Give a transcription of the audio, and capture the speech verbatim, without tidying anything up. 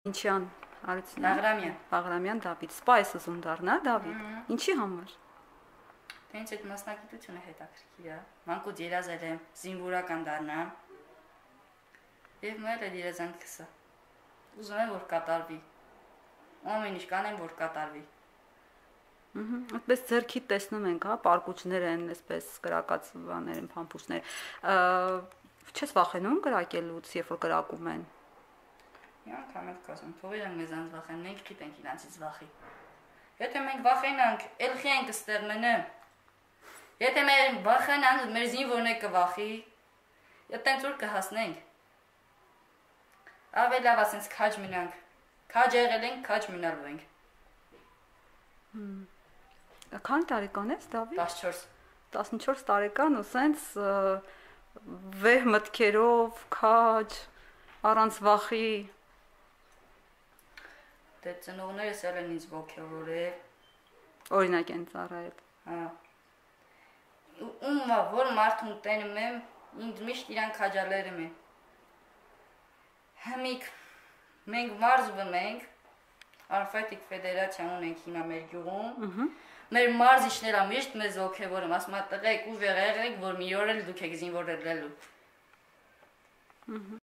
Ինչյան Հարությունյան Բաղրամյան Բաղրամյան Դավիթ, սպա ես ուզում դառնա Դավիթ։ Ինչի համար։ Թե ինձ այդ մասնակցությունը հետաքրքիր է։ Մանկուց երազել եմ զինվորական դառնամ։ Եվ մեր էլ երազանքս է։ Ուզում եմ որ կատարվի։ Ամեն ինչ կանեմ որ կատարվի։ Ահա, այդպես ձերքի տեսնում ենք, հա, պարկուճներ են, այսպես կրակած բաներ են, փամփուշտներ։ Չես վախենում կրակելուց, երբ որ կրակում են։ Մի անգամ էլ կասեմ, թողել են մեզանց վախեն, մենք գիտենք իրանցից վախի։ Եթե մենք վախենանք, ելքի ենք ստեղ մնեմ։ Եթե մեր վախենան, մեր զինվորն է կվախի, այդտենց որ կհասնենք։ Ավելի լավ ասենց քաջ մնանք։ Քաջ եղել ենք, քաջ մնալու ենք։ Քանի տարեկան ես Դավիթ։ տասնչորս տասնչորս տարեկան ու սենց վեհ մտքերով, քաջ, առանց վախի։ Դե ծնողներս էլ են ինձ ոգևորել։ Օրինակ են ծառայել։ Հա։ Ումա որ մարդուն տենում եմ, ինձ միշտ իրան քաջալերում են։ Համիկ մենք մարզվում ենք, Արֆայտիկ ֆեդերացիա ունենք հիմա մեր գյուղում։ Մեր մարզիչները միշտ մեզ ոգևորում, ասում են տղեկ ուժեղ եղեք, որ մի օր էլ դուք եք զինվորել լինելու։